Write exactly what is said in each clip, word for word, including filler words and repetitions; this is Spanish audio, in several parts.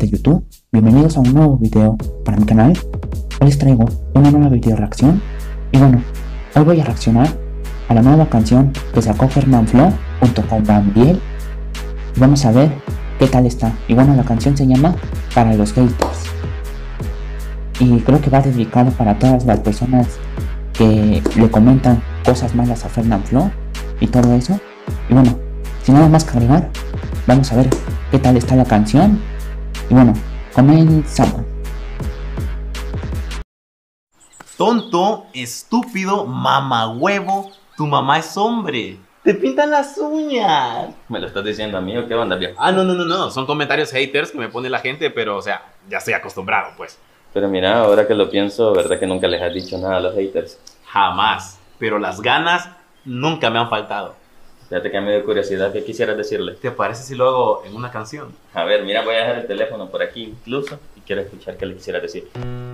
de YouTube, bienvenidos a un nuevo video para mi canal. Hoy les traigo una nueva video reacción y bueno, hoy voy a reaccionar a la nueva canción que sacó Fernanfloo junto con Bandiel. Vamos a ver qué tal está. Y bueno, la canción se llama Para los Haters y creo que va dedicado para todas las personas que le comentan cosas malas a Fernanfloo y todo eso. Y bueno, sin nada más que agregar, vamos a ver qué tal está la canción. Y bueno, comenzamos. Tonto, estúpido, mamahuevo, tu mamá es hombre. Te pintan las uñas. ¿Me lo estás diciendo a mí o qué onda, viejo? Ah, no, no, no, no. Son comentarios haters que me pone la gente, pero, o sea, ya estoy acostumbrado, pues. Pero mira, ahora que lo pienso, ¿verdad que nunca les has dicho nada a los haters? Jamás. Pero las ganas nunca me han faltado. Fíjate que me dio curiosidad, ¿qué quisieras decirle? ¿Te parece si lo hago en una canción? A ver, mira, voy a dejar el teléfono por aquí incluso y quiero escuchar qué le quisieras decir.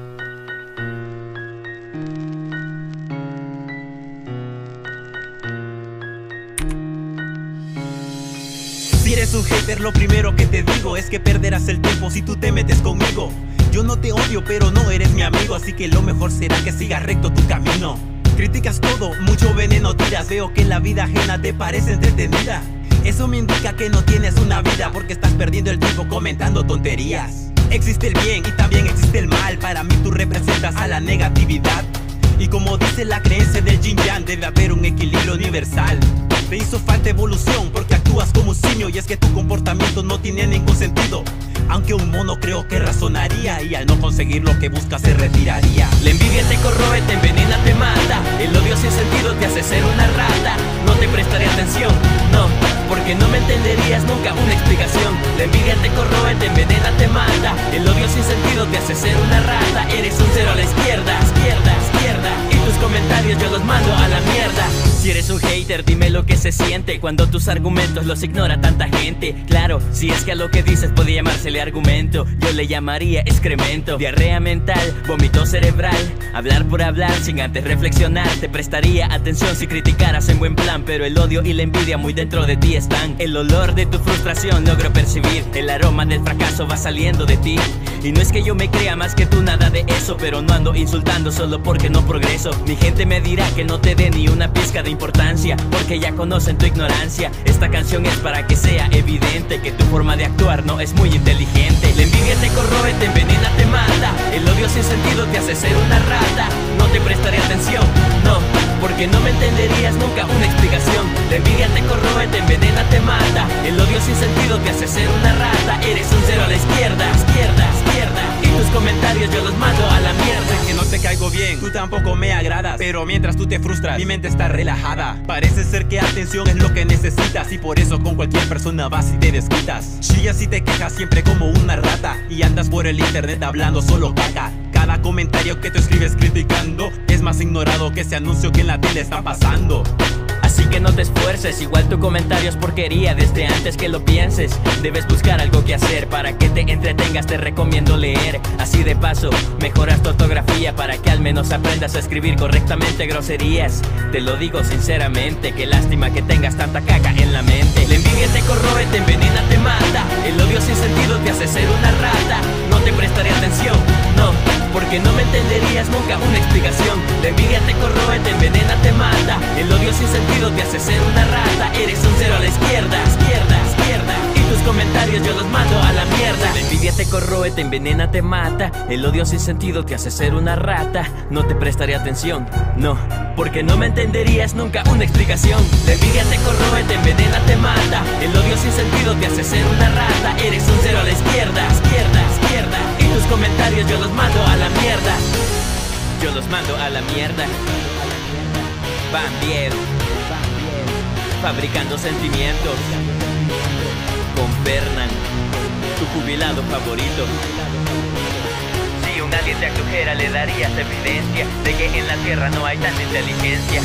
Si eres un hater, lo primero que te digo es que perderás el tiempo si tú te metes conmigo. Yo no te odio, pero no eres mi amigo, así que lo mejor será que sigas recto tu camino. Criticas todo, mucho veneno tiras, veo que la vida ajena te parece entretenida. Eso me indica que no tienes una vida porque estás perdiendo el tiempo comentando tonterías. Existe el bien y también existe el mal, para mí tú representas a la negatividad. Y como dice la creencia del Yin Yang, debe haber un equilibrio universal. Te hizo falta evolución porque actúas como un simio y es que tu comportamiento no tiene ningún sentido. Aunque un mono creo que razonaría y al no conseguir lo que busca se retiraría. La envidia te corroe, te envenena, te mata. El odio sin sentido te hace ser una rata. No te prestaré atención, no, porque no me entenderías nunca una explicación. La envidia te corroe, te envenena, te mata. El odio sin sentido te hace ser una rata. Eres un cero a la izquierda, izquierda, izquierda. Y tus comentarios yo los mando a la mierda. Si eres un hater, dime lo que se siente cuando tus argumentos los ignora tanta gente. Claro, si es que a lo que dices puede llamársele argumento, yo le llamaría excremento. Diarrea mental, vómito cerebral, hablar por hablar sin antes reflexionar. Te prestaría atención si criticaras en buen plan, pero el odio y la envidia muy dentro de ti están. El olor de tu frustración logro percibir, el aroma del fracaso va saliendo de ti. Y no es que yo me crea más que tú, nada de eso, pero no ando insultando solo porque no progreso. Mi gente me dirá que no te dé ni una pizca de importancia, porque ya conocen tu ignorancia. Esta canción es para que sea evidente que tu forma de actuar no es muy inteligente. La envidia te corroe, te envenena, te mata. El odio sin sentido te hace ser una rata. No te prestaré atención, no, porque no me entenderías nunca una explicación. La envidia te corroe, te envenena, te mata. El odio sin sentido te hace ser una rata. Eres un cero a la izquierda, izquierda, izquierda. Y tus comentarios yo los mando a la mierda. Que no te caigo bien, tú tampoco me agradas, pero mientras tú te frustras, mi mente está relajada. Parece ser que atención es lo que necesitas y por eso con cualquier persona vas y te desquitas. Chillas y te quejas siempre como una rata y andas por el internet hablando solo caca. Cada comentario que tú escribes criticando es más ignorado que ese anuncio que en la tele está pasando. Así que no te esfuerces, igual tu comentario es porquería desde antes que lo pienses. Debes buscar algo que hacer para que te entretengas, te recomiendo leer. Así de paso, mejoras tu ortografía para que al menos aprendas a escribir correctamente groserías. Te lo digo sinceramente, qué lástima que tengas tanta caca en la mente. La envidia te corroe, te envenena, te mata. El odio sin sentido te hace ser una rata. No te prestaré atención, no, porque no me entenderías nunca una explicación. La envidia te corroe, te envenena, te mata. El odio sin sentido te hace ser una rata. Eres un cero a la izquierda, izquierda, izquierda. Y tus comentarios yo los mando a la mierda. La envidia te corroe, te envenena, te mata. El odio sin sentido te hace ser una rata. No te prestaré atención, no, porque no me entenderías nunca una explicación. La envidia te corroe, te envenena, te mata. El odio sin sentido te hace ser una rata. Eres un cero a la izquierda, izquierda, izquierda. Y tus comentarios yo los mando a la mierda. Yo los mando a la mierda. Bandiel, fabricando sentimientos con Fernan, tu jubilado favorito. Si un alien te acojera le darías evidencia de que en la tierra no hay tanta inteligencia.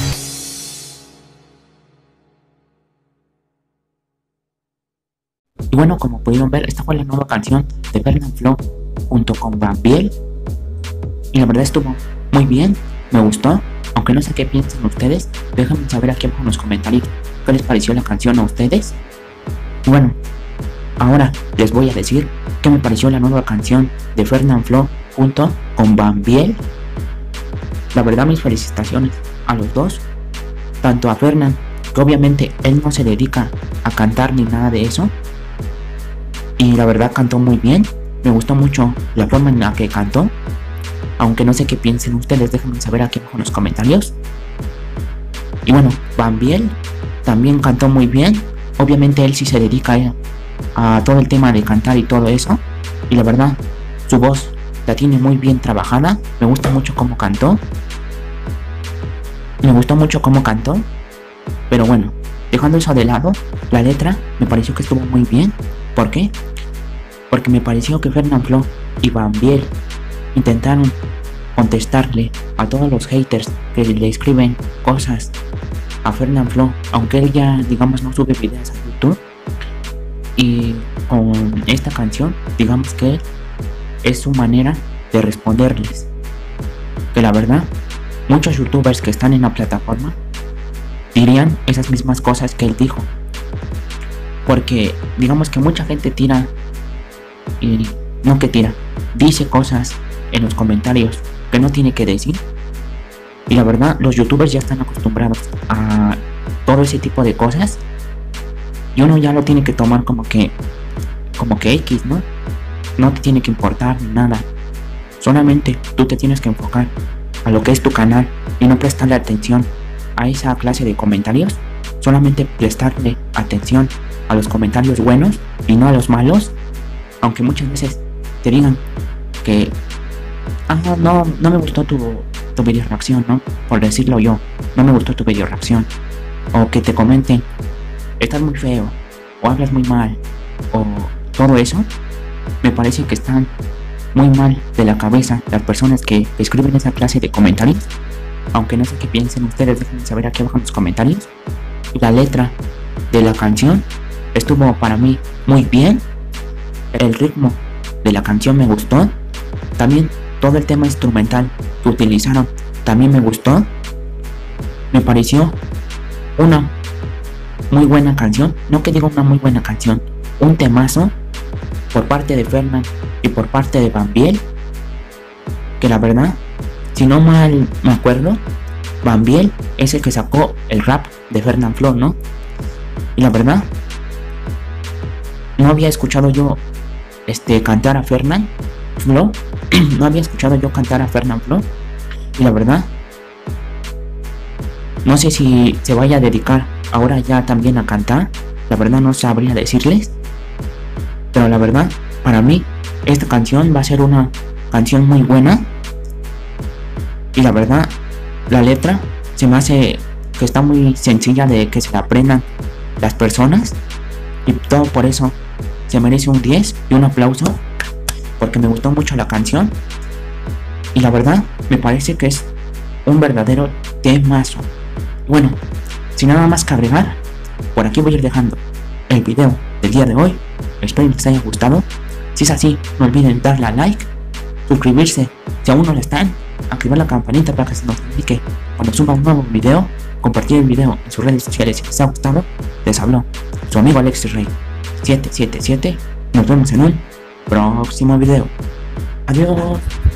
Y bueno, como pudieron ver, esta fue la nueva canción de Fernanfloo junto con Bandiel. Y la verdad estuvo muy bien, me gustó. Aunque no sé qué piensan ustedes, déjenme saber aquí abajo en los comentarios qué les pareció la canción a ustedes. Y bueno, ahora les voy a decir qué me pareció la nueva canción de Fernanfloo junto con Bambiel. La verdad, mis felicitaciones a los dos, tanto a Fernan, que obviamente él no se dedica a cantar ni nada de eso, y la verdad cantó muy bien. Me gustó mucho la forma en la que cantó, aunque no sé qué piensen ustedes, déjenme saber aquí abajo en los comentarios. Y bueno, Bambiel también cantó muy bien. Obviamente él sí se dedica a, a todo el tema de cantar y todo eso, y la verdad su voz la tiene muy bien trabajada. Me gusta mucho cómo cantó. Me gustó mucho cómo cantó. Pero bueno, dejando eso de lado, la letra me pareció que estuvo muy bien. ¿Por qué? Porque me pareció que Fernanfloo y Bambiel intentaron contestarle a todos los haters que le escriben cosas a Fernanfloo, aunque él ya, digamos, no sube videos a YouTube. Y con esta canción, digamos que es su manera de responderles. Que la verdad, muchos youtubers que están en la plataforma dirían esas mismas cosas que él dijo. Porque digamos que mucha gente tira, y no que tira, dice cosas en los comentarios que no tiene que decir. Y la verdad, los youtubers ya están acostumbrados a todo ese tipo de cosas, y uno ya lo tiene que tomar como que como que X, ¿no? No te tiene que importar ni nada. Solamente tú te tienes que enfocar a lo que es tu canal y no prestarle atención a esa clase de comentarios. Solamente prestarle atención a los comentarios buenos y no a los malos. Aunque muchas veces te digan que ah, no, no me gustó tu, tu video reacción, ¿no? Por decirlo yo, no me gustó tu video reacción. O que te comenten, estás muy feo, o hablas muy mal, o todo eso. Me parece que están muy mal de la cabeza las personas que escriben esa clase de comentarios. Aunque no sé qué piensen ustedes, déjenme saber aquí abajo en los comentarios. La letra de la canción estuvo para mí muy bien. El ritmo de la canción me gustó. También todo el tema instrumental que utilizaron también me gustó. Me pareció una muy buena canción. No que diga una muy buena canción, un temazo por parte de Fernan y por parte de Bambiel. Que la verdad, si no mal me acuerdo, Bambiel es el que sacó el rap de Fernanfloo, ¿no? Y la verdad, no había escuchado yo este cantar a Fernanfloo. No había escuchado yo cantar a Fernanfloo. Y la verdad, no sé si se vaya a dedicar ahora ya también a cantar. La verdad no sabría decirles. Pero la verdad, para mí, esta canción va a ser una canción muy buena. Y la verdad, la letra se me hace que está muy sencilla de que se la aprendan las personas. Y todo por eso se merece un diez y un aplauso. Porque me gustó mucho la canción. Y la verdad, me parece que es un verdadero temazo. Bueno, sin nada más que agregar, por aquí voy a ir dejando el video del día de hoy. Espero que les haya gustado. Si es así, no olviden darle a like, suscribirse si aún no lo están, activar la campanita para que se notifique cuando suba un nuevo video, compartir el video en sus redes sociales si les ha gustado. Les habló su amigo Alexis Rey siete siete siete. Nos vemos en un próximo video. Adiós.